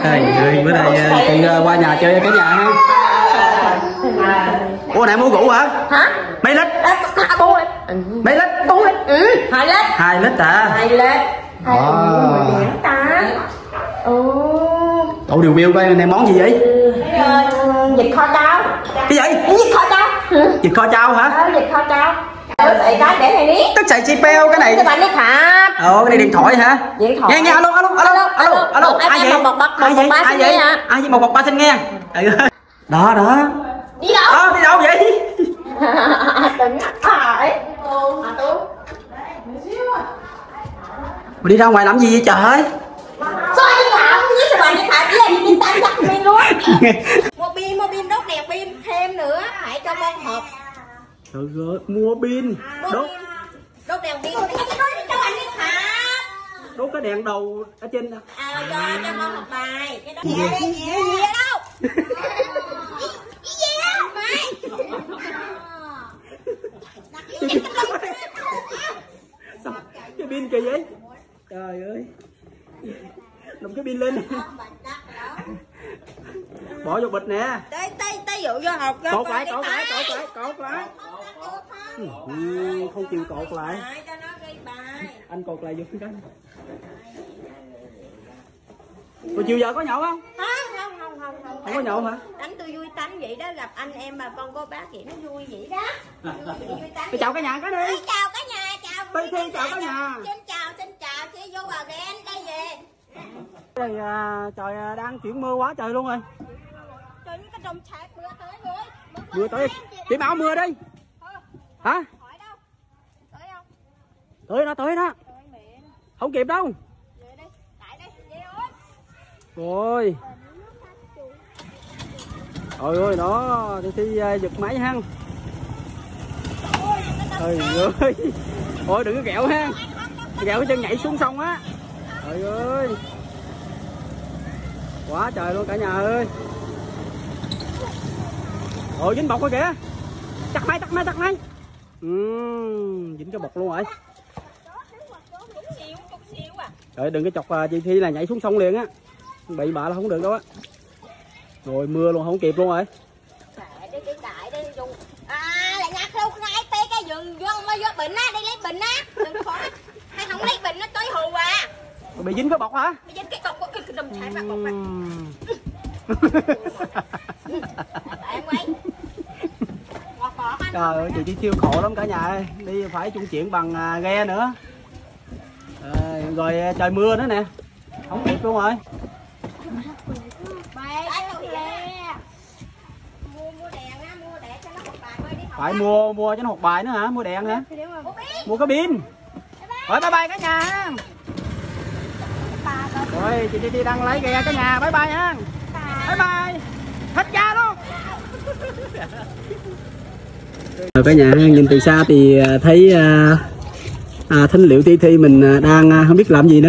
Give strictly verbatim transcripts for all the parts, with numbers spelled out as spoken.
Ơi, bữa nay chị qua nhà chơi cả nhà ha. Ủa nãy mua rượu hả? Hả? Mấy lít? Mấy lít? Bốn lít. Ừ, hai lít. Hai lít à? Hai lít. Hai lít ta. Ừ. Ủa điều bill coi này món gì vậy? Vịt kho cháo. Cái gì? Vịt kho cháo. Vịt kho cháo hả? Ờ, vịt kho cháo. Tôi xài cái để này đi. Tức xài chi peo cái này. Cái bạn đi khám. Ồ, cái này điện thoại hả? Điện thoại. Nghe nghe alo alo alo alo alo. Ai vậy? Ai vậy? Ai vậy? Ai vậy? một một ba xin nghe. Đó đó. Đi đâu? Ờ, đi đâu vậy? Đừng nhắc phải. Mà đi ra ngoài làm gì vậy trời? Sao đi khám? Với sao bạn đi khám? Với lại đi tan chắc pin luôn. Mua pin, mua pin đốt đèn pin thêm nữa. Hãy cho con hộp. Trời ơi, mua pin. Đốt. Đốt đèn pin. Cho bạn đi khám. Đốt cái đèn đầu ở trên đó. À, cho cho con học bài. Cái đó gì gì đâu? Cái gì đâu? Mày. Cái pin kìa vậy? Trời ơi. Lùm cái pin lên. Bỏ vô bịch nè. Tay tay tay dụ vô học cho. Cột lại, cột lại, cột lại, cột lại. Ừ, không chịu cột lại. Cho nó ghi bài. Anh cột lại vô cái. Rồi chiều giờ có nhậu không? Không, không, không, không, không. Không có nhậu hả? Đánh tôi vui tánh vậy đó, gặp anh em bà con cô bác vậy nó vui vậy đó. Vui tánh. Thì chào cả nhà cái đi. Chào cả nhà, chào. Phi Phi chào cả nhà. Xin chào, xin chào, chị vô vào đen đây về. Đây à, trời đang chuyển mưa quá trời luôn rồi. Trời cái đồng sạc mưa tới rồi. Mưa tới. Chị báo mưa đi. Hả? Hỏi đâu? Tới không? Tới đó, tới đó. Không kịp đâu. Về đi, tại đây, về ơi. Rồi. Trời ơi đó, thì Thi giật máy ha. Trời ơi. Ôi đừng có ghẹo ha. Ghẹo cái chân nhảy xuống sông á. Trời ơi. Quá trời luôn cả nhà ơi. Rồi dính bọc rồi kìa. Chắc máy, chắc máy, chắc máy. Ừ, dính cái bọc luôn rồi. Trời đừng có chọc chị Thi là nhảy xuống sông liền á. Bị bạ là không được đâu á. Rồi mưa luôn không kịp luôn rồi. Đại đi, cái đại đi dùng. À lại nhặt luôn ngay té cái giường vân mới vô bệnh á, đi lấy bệnh á. Đừng khó. Hay không lấy bệnh nó tới hù à. Bị dính cái bọc hả? Bị dính cái bọc cái cái đầm sạc bọc bọc. Tại em quay. Trời ơi, chị Thi siêu khổ lắm cả nhà ơi. Đi phải chung chuyển bằng ghe nữa. À, rồi trời mưa nữa nè. Không kịp luôn rồi. Phải mua mua cho nó học bài nữa hả? Mua đèn hả? Mua cái pin. Rồi bye bye cả nhà. Rồi chị Thi đang lấy ghe cả nhà. Bye bye nha. Bye bye. Hết cha luôn. Cả nhà nhìn từ xa thì thấy à, thính liệu Thi Thi mình đang không biết làm gì nữa.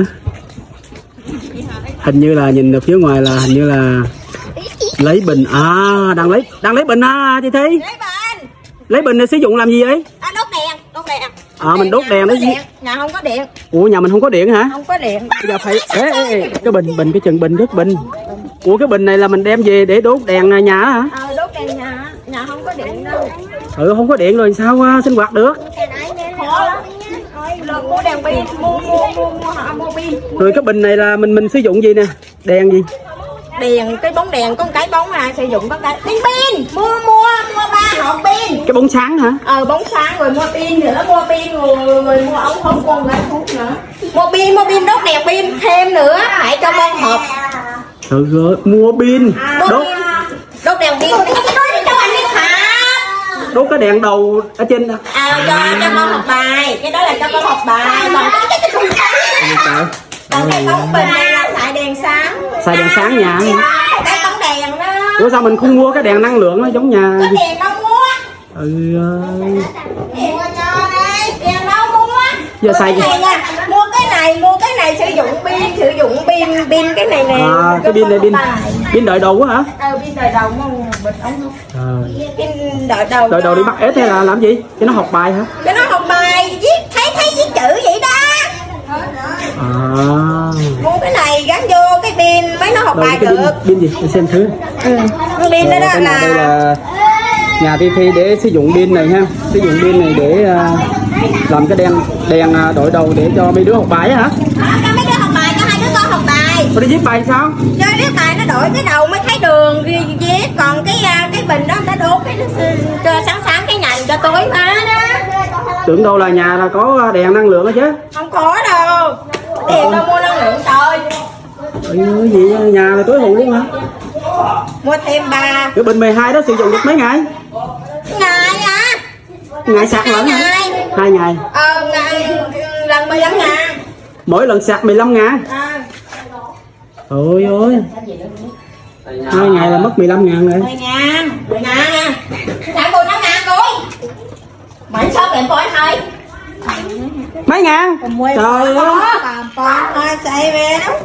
Hình như là nhìn ở phía ngoài là hình như là lấy bình. À đang lấy đang lấy bình à Thi Thi. Lấy bình. Lấy bình để sử dụng làm gì vậy? À, đốt đèn, đốt đèn. À mình đốt đèn đấy gì? Nhà không có điện. Ủa nhà mình không có điện hả? Không có điện. Bây giờ phải ê, ê, ê, cái bình bình cái chừng bình rất bình. Ủa cái bình này là mình đem về để đốt đèn nhà hả? Ờ đốt đèn nhà, nhà không có điện đâu. Ừ không có điện rồi sao uh, sinh hoạt được? Khó lắm. Rồi mua đèn pin, mua mua mua mua họ mua pin. Rồi cái bình này là mình mình sử dụng gì nè? Đèn gì? Đèn cái bóng đèn có một cái bóng à, sử dụng có cái pin pin. Mua mua mua ba hộp pin. Cái bóng sáng hả? Ờ bóng sáng rồi mua pin nữa, mua pin rồi, rồi mua ống không con lại thuốc nữa. Mua pin, mua pin đốt đèn pin thêm nữa, hãy cho con hộp. Trời ơi, mua pin. Đốt đốt đèn pin. Cho anh đi khám. Đốt cái đèn đầu ở trên đó. À cho cho con học bài, cái đó là cho con học bài. Còn Trời. Còn cái bóng bình này là xài đèn sáng. Xài đèn sáng nhà hả? Cái bóng đèn đó. Ủa sao mình không mua cái đèn năng lượng nó giống nhà? Cái đèn đâu mua? Ừ ơi. Đèn cho đây, đèn đâu mua? Giờ xài gì? Mua cái này, mua cái này sử dụng pin, sử dụng pin, pin cái này nè. À cái pin này pin pin đợi đầu quá hả? Ờ pin đợi đầu mua bịch ống không? Pin đợi đầu. Đợi đầu đi bắt ếch hay là làm gì? Cho nó học bài hả? Cho nó học bài, viết thấy thấy viết chữ vậy đó. À. Mua cái này gắn vô cái pin mấy nó học Đâu, bài cái được. pin, pin gì để xem thứ. Ừ. Cái pin đó, Rồi, đó cái này là... đây là nhà Thi Thi để sử dụng pin này ha, sử dụng pin này để uh, làm cái đèn đèn uh, đội đầu để cho mấy đứa học bài á hả? À, cho mấy đứa học bài, cho hai đứa con học bài. Có đi viết bài sao? Chơi viết bài nó đổi cái đầu mới thấy đường viết, còn cái cái bình đó người ta đốt cái cho sáng sáng cái nhà cho tối má đó. Tưởng đâu là nhà là có đèn năng lượng đó chứ. Không có đâu. Tiền đâu mua năng lượng trời. Ừ, gì nhà là tối hù luôn hả? Mua thêm ba. Cái bình mười hai đó sử dụng được mấy ngày? Ngày à? Ngày sạc lần hả? Hai ngày. Ờ, ngày lần mười lăm ngàn. Mỗi lần sạc mười lăm ngàn. À. Ôi ơi. Hai ngày là mất mười lăm ngàn rồi. mười ngàn. mười ngàn nè. Trả mười lăm ngàn rồi. Mày sao em coi thầy? Mấy ngàn? Trời ơi. Con thôi chạy về đó.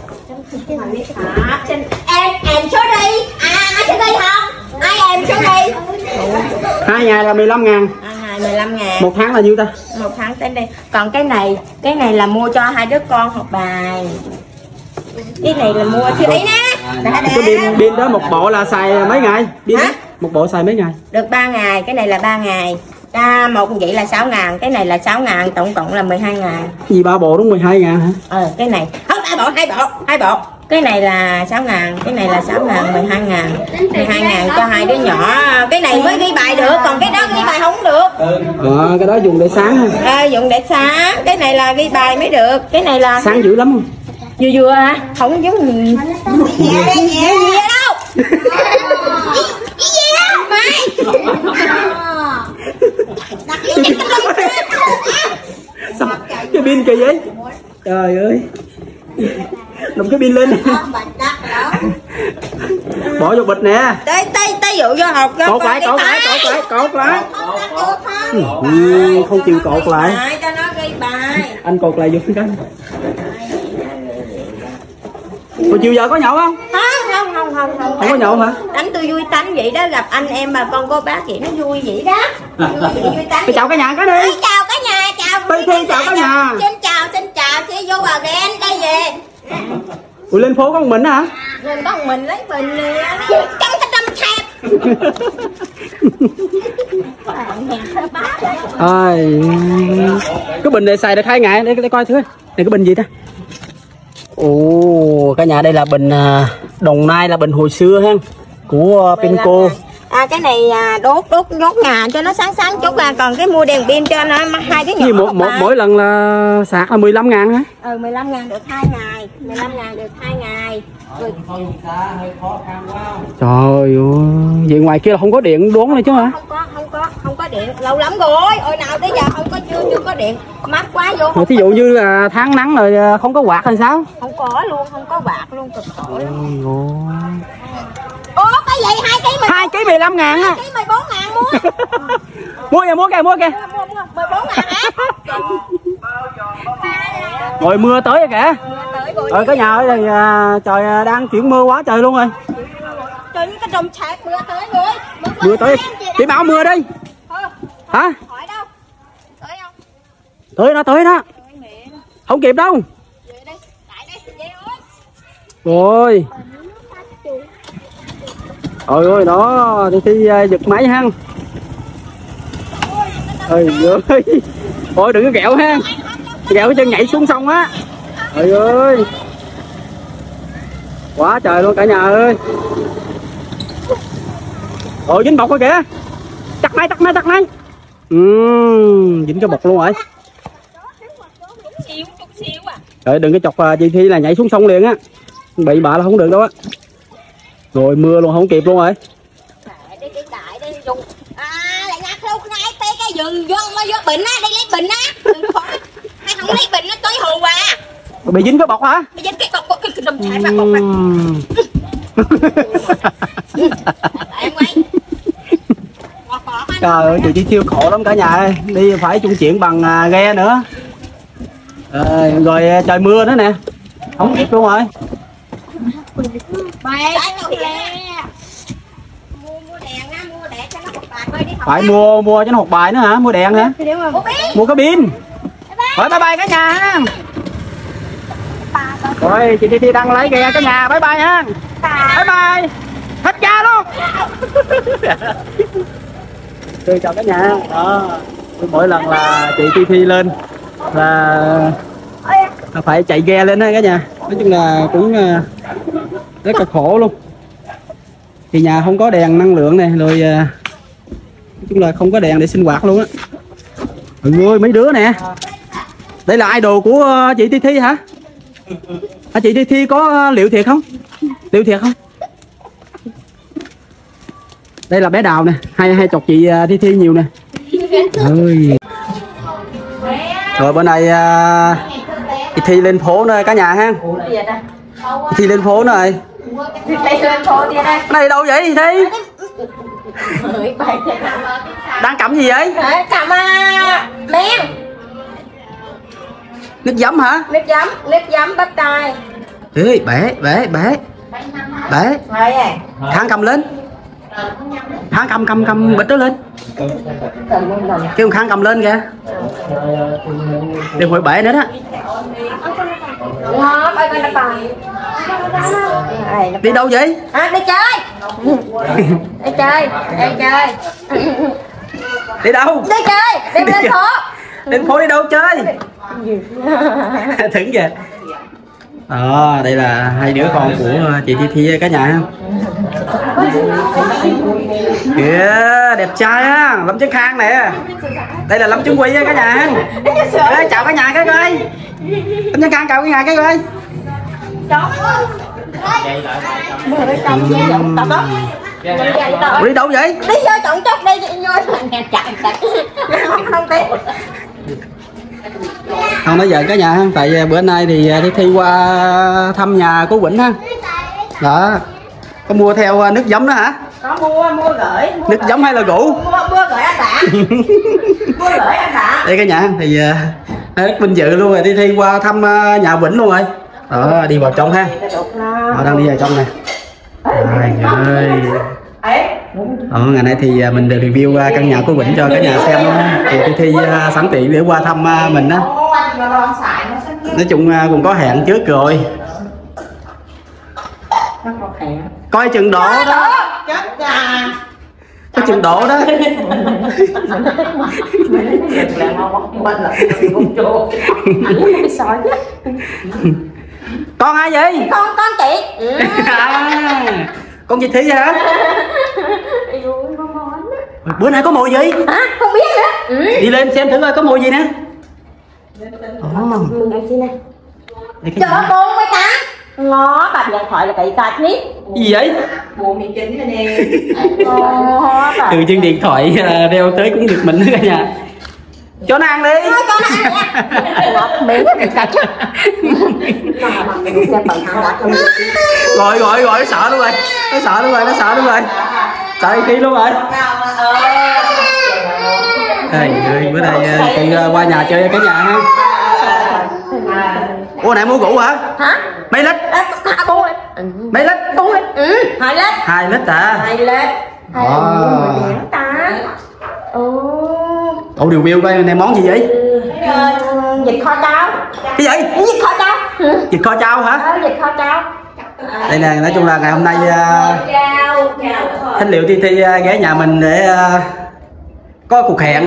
Em em số đi. À ai số đi không? Ai em số đi? Hai ngày là mười lăm ngàn. À, ngày mười lăm ngàn. Một tháng là nhiêu ta? Một tháng tới đây. Còn cái này, cái này là mua cho hai đứa con học bài. Cái này là mua chưa ấy nè. Cái pin pin đó một bộ là xài mấy ngày? Pin Hả? Một bộ xài mấy ngày? Được ba ngày, cái này là ba ngày. À, một vậy là sáu ngàn, cái này là sáu ngàn, tổng cộng là mười hai ngàn. Gì ba bộ đúng mười hai ngàn hả? Ờ, cái này, không, hai bộ, hai bộ, hai bộ. Cái này là sáu ngàn, cái này là sáu ngàn, mười hai ngàn. mười hai ngàn cho hai đứa nhỏ. Cái này mới ghi bài được, còn cái đó ghi bài không được. Ờ, cái đó dùng để sáng ha. À, dùng để sáng, cái này là ghi bài mới được. Cái này là... Sáng dữ lắm không? Vừa vừa à, không giống gì. Gì gì đâu. Cái gì đâu mày. Sao? Cái pin kìa vậy? Trời ơi. Nằm cái pin lên. Bỏ vô bịch nè. Tới tới tới dụ vô học cho cột lại, cột lại, cột lại, cột lại. Ừ, không chịu cột lại. Cho nó ghi bài. Anh cột lại vô cái. Hồi chiều giờ có nhậu không? Không, không, không, không, không. Không có nhậu hả? Đánh tôi vui tánh vậy đó, gặp anh em bà con cô bác vậy nó vui vậy đó. Vui vậy, vui tánh. Thì chào cả nhà cái đi. Ê, chào cả nhà, chào. Phi Phi chào cả nhà. Xin chào, xin chào, chị vô bà ghen đây về. Ủa lên phố có một mình hả? Mình có một mình lấy bình nè. Trong cái đâm thẹp. Ai, cái bình này xài được hai ngày để, để coi thử. Này cái bình gì ta? Ồ, cả nhà đây là bình Đồng Nai, là bình hồi xưa ha, của Penco. À, cái này à, đốt đốt đốt nhà cho nó sáng sáng chút à, còn cái mua đèn pin cho nó hai cái nhỏ. Gì mỗi, mỗi, mỗi lần là sạc là mười lăm ngàn hả? Ừ, mười lăm ngàn được hai ngày, mười lăm ngàn được hai ngày. Rồi. Trời ơi, vậy ngoài kia là không có điện đốn này chứ hả? Không có, không có, không có điện, lâu lắm rồi, hồi nào tới giờ không có, chưa chưa có điện, mát quá vô. Rồi, thí dụ như là tháng nắng rồi không có quạt hay sao? Không có luôn, không có quạt luôn, cực khổ lắm. Ôi, Ủa cái gì hai ký hai ký mười lăm ngàn á. hai ký mười bốn ngàn mua. Mua kìa, mua kìa, mua kìa. Mua, mua, mười bốn ngàn hả? Rồi mưa tới rồi kìa. Rồi cả nhà ơi, à, trời đang chuyển mưa quá trời luôn rồi. Trời cái đồng sạc mưa tới rồi. Mưa, Mưa tới. Chị báo mưa đi. Hả? Hỏi đâu? Tới không? Tới đó, tới đó. Không kịp đâu. Về đây, tại đây về ơi. Rồi. Ôi ơi đó, thì khi giật máy ha. Ôi ơi. Ôi đừng có ghẹo ha. Ghẹo cái chân nhảy xuống sông á. Ôi ơi. Quá trời luôn cả nhà ơi. Ôi dính bọc rồi kìa. Chắc máy, chắc máy, chắc máy. Ừm, dính cái bọc luôn rồi. Trời đừng có chọc chị Thi là nhảy xuống sông liền á. Bị bạ là không được đâu á. Rồi mưa luôn không kịp luôn rồi. Đi cái đại đi dùng. À lại nhặt luôn ngay té cái giường vô mà vô bình á, đi lấy bình á. Đừng khó. Hay không lấy bình nó tới hù à. Bị dính cái bọc hả? Bị dính cái bọc cái đâm chảy vào bọc này. Em quay. Trời ơi, chị chiêu khổ lắm cả nhà ơi. Đi phải chung chuyển bằng ghe nữa. À, rồi trời mưa nữa nè. Không kịp luôn rồi. Mày mua mua đèn á, mua đèn cho nó học bài đi học. Phải mua mua cho nó học bài nữa hả? Mua đèn hả? Mua cái pin. Rồi bye bye cả nhà ha. Rồi chị Thi Thi đang lấy kìa cả nhà, bye bye ha. Bye bye. Hết cha luôn. Tôi chào cả nhà. Đó. Mỗi lần là chị Thi Thi lên là phải chạy ghe lên ha cả nhà. Nói chung là cũng rất là khổ luôn. Thì nhà không có đèn năng lượng này rồi, nói chung là không có đèn để sinh hoạt luôn á. Mọi ơi, mấy đứa nè. Đây là idol của chị Thi Thi hả? À, chị Thi Thi có liệu thiệt không? Liệu thiệt không? Đây là bé Đào nè, hay hay chọc chị Thi Thi nhiều nè. Ơi. Rồi bữa nay uh, chị Thi lên phố nữa cả nhà ha. Chị Thi lên phố nữa rồi. Cái này đâu vậy Thi Thi? Đang cầm gì vậy? Cầm uh, men. Nước giấm hả? Nước giấm, nước giấm bắp tay. Ê, bể, bể, bể. Bể. Thang cầm lên. Thang cầm cầm cầm bịch đó lên. Kêu Khang cầm lên kìa. Đừng hội bể nữa đó. Đi đâu vậy? À, đi chơi. Đi chơi, đi chơi. Đi đâu? Đi chơi, đi lên phố. Lên phố đi đâu chơi? Thử về. Đó, đây là hai đứa con của chị Thi Thi cả nhà ha. Kìa, đẹp trai á, Lâm Trấn Khang nè. Đây là Lâm Trấn Quy á cả nhà ha. Ê, chào cả nhà cái coi. Lâm Trấn Khang chào cả nhà cái coi. Ủa đi đâu vậy? Đi vô chọn chốt đi vô. Không biết. Không nói giờ cả nhà ha, tại bữa nay thì Thi Thi qua thăm nhà của Vĩnh ha. Đó. Có mua theo nước giấm đó hả? Có mua, mua gửi. Mua nước gửi. Giấm hay là rượu? Mua, mua gửi anh Tạ. Mua gửi anh Tạ. Đây cả nhà thì rất vinh dự luôn rồi, Thi Thi qua thăm nhà Vĩnh luôn rồi. Đó, đi vào trong ha. Họ đang đi vào trong nè. Trời ơi. Ờ, ngày nay thì mình được review căn nhà của Vĩnh cho cả nhà xem luôn. Thì Thi Thi sẵn tiện để qua thăm mình á. Nói chung cũng có hẹn trước rồi. Coi chừng độ đó. Coi chừng độ đó. Con ai vậy? Con con chị. À, con gì Thi hả? Bữa nay có mùi gì? Hả? Không biết nữa. Ừ. Đi lên xem thử coi có mùi gì nè. Mừng em xin nè. Chợ con mấy ta. Ngó bật điện thoại là cậy cạch nít. Gì vậy? Buồn mì chính rồi nè. Từ trên điện thoại đeo tới cũng được mình nữa cả nhà. Cho nó ăn đi. Cho nó ăn nha. Miếng cái cạch chứ. Rồi rồi rồi nó sợ luôn rồi. Nó sợ luôn rồi, nó sợ luôn rồi. Sợ khi luôn rồi. Trời ơi, bữa nay chị qua nhà chơi cả nhà ha. Ủa này mua rượu hả? Hả? Mấy lít? Mấy lít? bốn lít. Ừ, hai lít. Hai lít à? Hai lít. Wow. Ta. Ủa điều view coi này món gì vậy? Vịt kho cháo. Cái gì? Vịt kho cháo. Vịt kho cháo hả? Ờ, vịt kho cháo. Đây nè, nói chung là ngày hôm nay Thính Liệu Thi Thi ghé nhà mình để uh, có cuộc hẹn.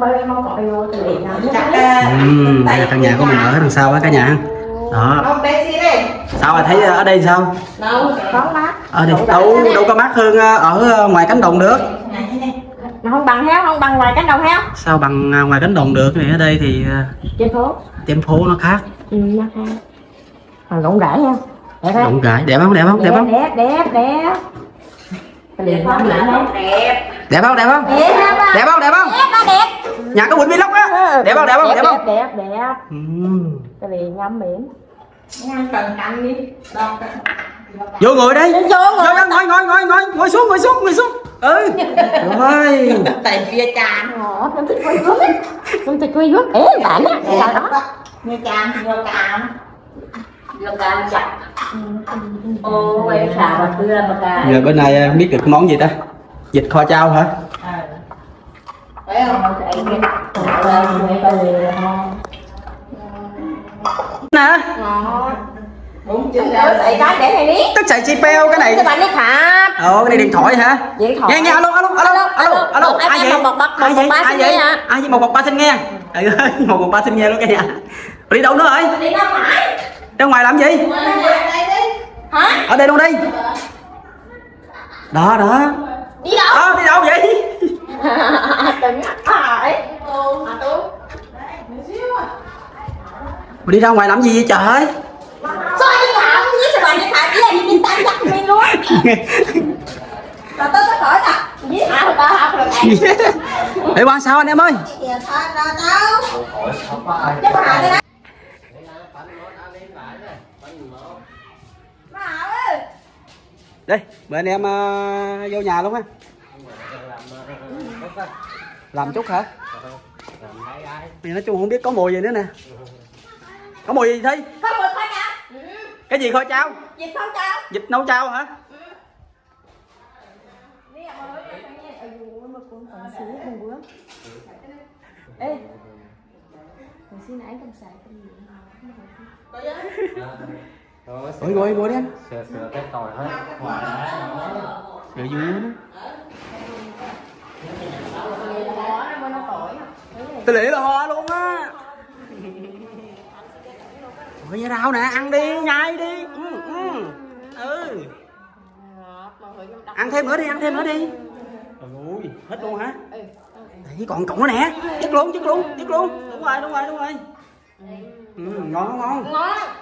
Uhm, đây là căn nhà của mình ở đằng sau á cả nhà. Đó. Sao mà thấy ở đây sao? Ở đây đâu đâu có mát hơn ở ngoài cánh đồng được. Nó không bằng heo, không bằng ngoài cánh đồng heo. Sao bằng ngoài cánh đồng được, này ở đây thì trên phố. Trên phố nó khác. Ừ, nó khác. Còn rộng rãi không? Đẹp không? Rộng rãi, đẹp không? Đẹp không? Đẹp không? Đẹp, đẹp, đẹp. Đẹp không? Đẹp. Đẹp không? Đẹp không? Đẹp không? Đẹp không? Đẹp, đẹp. Nhà có Quỳnh Vlog á. Đẹp không? Đẹp không? Đẹp không? Đẹp, đẹp. Cái này ngắm miệng. Cần canh đi. Vô ngồi đây. Vô ngồi. Ngồi ngồi ngồi ngồi ngồi xuống ngồi xuống ngồi xuống. Ừ. Rồi. Tại kia tràn. Ồ, em thích quay vuốt. Em thích quay vuốt. Ê, bạn á. Sao đó? Như tràn, vô cam. Vô cam chặt. Ô, em xào và tươi mà cà. Giờ bữa nay biết được món gì ta? Vịt kho chao hả? Thấy không? Nè. Ngon. Xài cái để hay ní. Tức xài chi peo cái này. Cái bạn đi khạp. Ồ cái này điện thoại hả? Điện thoại. Nghe nghe alo alo alo alo alo. Ai vậy? Ai vậy? Ai vậy? Ai vậy? một một ba xin nghe. Trời ơi, một một ba xin nghe luôn cả nhà. Đi đâu nữa rồi? Đi ra ngoài. Ra ngoài làm gì? Hả? Ở đây luôn đi. Đó đó. Đi đâu? Ờ, đi đâu vậy? Đừng hỏi. Đi ra ngoài làm gì vậy trời? Sao đi khảo? Không biết sao bạn đi khảo chỉ là đi tin tan chắc mình luôn. Là tôi sẽ khỏi nè. Với hả ba học rồi bạn. Để qua sao anh em ơi? Dạ thôi rồi đâu. Chứ bà Hà đây đó. Bà Hà ơi. Đi, mời anh em uh, vô nhà luôn á. Làm chút hả? Thì nói chung không biết có mùi gì nữa nè. Có mùi gì Thi? Có mùi khoai chao. Cái gì khoai chao? Vịt nấu chao. Vịt nấu chao hả? Ê, hồi xưa nãy con xài cái gì Ôi ngồi ngồi đi anh. Sửa sửa cái tỏi hết. Sửa vui đó. Tôi nghĩ là hoa luôn á. Ôi với rau nè, ăn đi, nhai đi. Ừ, ừ. Ừ. Ăn thêm nữa đi, ăn thêm nữa đi. Ôi, hết luôn hả? Đấy, còn cọng nữa nè. Chất luôn, chất luôn, chất luôn. Đúng rồi, đúng rồi, đúng rồi. Ừ, ngon không ngon? Ngon.